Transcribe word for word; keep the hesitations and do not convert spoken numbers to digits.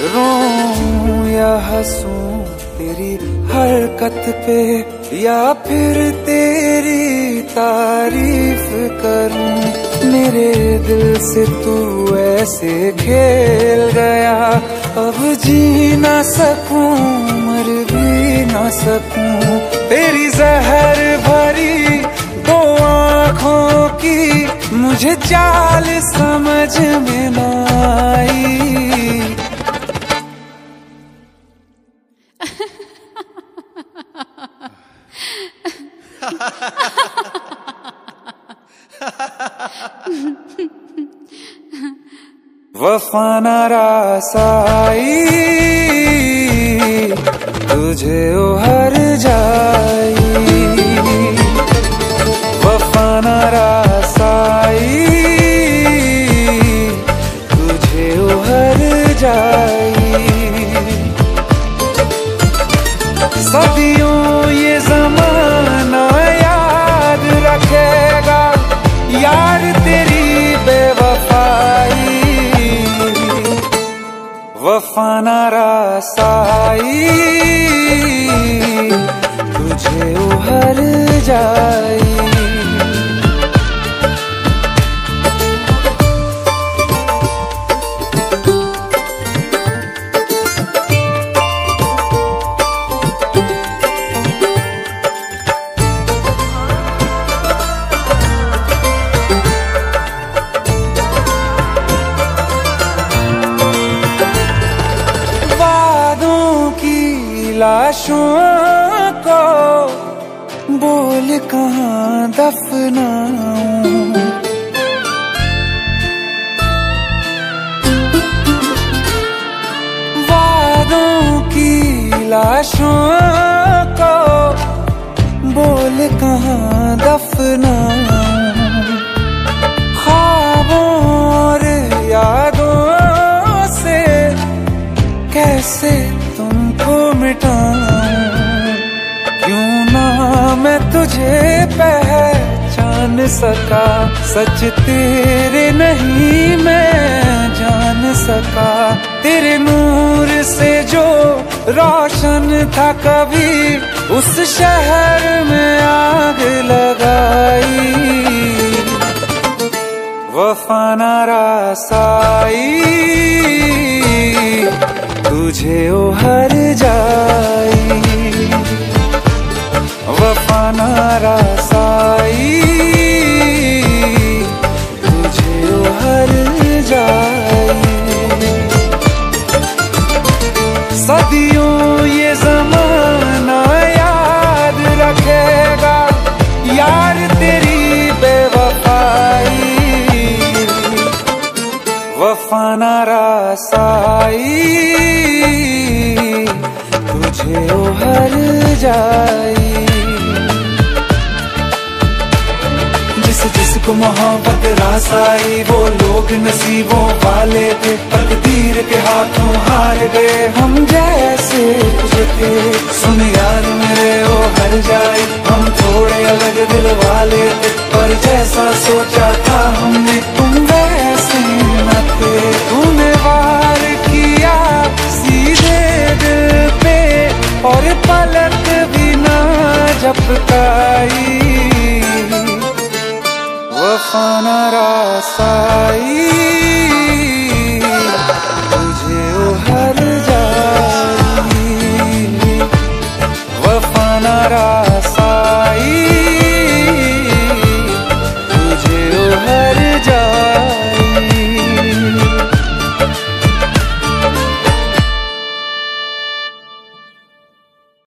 रोऊं या हंसूं तेरी हरकत पे, या फिर तेरी तारीफ करूं। मेरे दिल से तू ऐसे खेल गया, अब जी ना सकूं मर भी ना सकूं। तेरी जहर भरी दो आँखों की मुझे चाल समझ में ना आई। वफा ना रास आई तुझे ओ हर जाई, वफा ना रास आई तुझे ओ हर जाई। सदियों ये ज़माना याद रखेगा यार तेरी बेवफाई। वफा ना रास आई तुझे ओ हर जाई। लाशों को बोल कहाँ दफनाऊं, वादों की लाशों को बोल कहाँ दफनाऊं। ख्वाबों और यादों से कैसे तुमको मिटाऊं, क्यों ना मैं तुझे पहचान सका। सच तेरे नहीं मैं जान सका, तेरे नूर से जो रोशन था कभी उस शहर में आग लगाई। वफा ना रास आई तुझे ओ हर जाई, वफा ना रास आई तुझे ओ हर जाई। सदियों ये ज़माना याद रखेगा यार तेरी बेवफाई। वफा ना रास आई तुझे ओ हर जाई। जिस जिसको मोहब्बत रास आई वो लोग नसीबों वाले थे, तकदीर के हाथों हार गए हम जैसे थे। सुन यार मेरे ओ हर जाई, हम थोड़े अलग दिल वाले थे, पर जैसा सोचा था हमने तुम वैसे न थे। तूने वार किया सीधे दिल पे और पलक भी ना झपकाई। वफा ना रास आई तुझे ओ हर जाई, वफा ना रास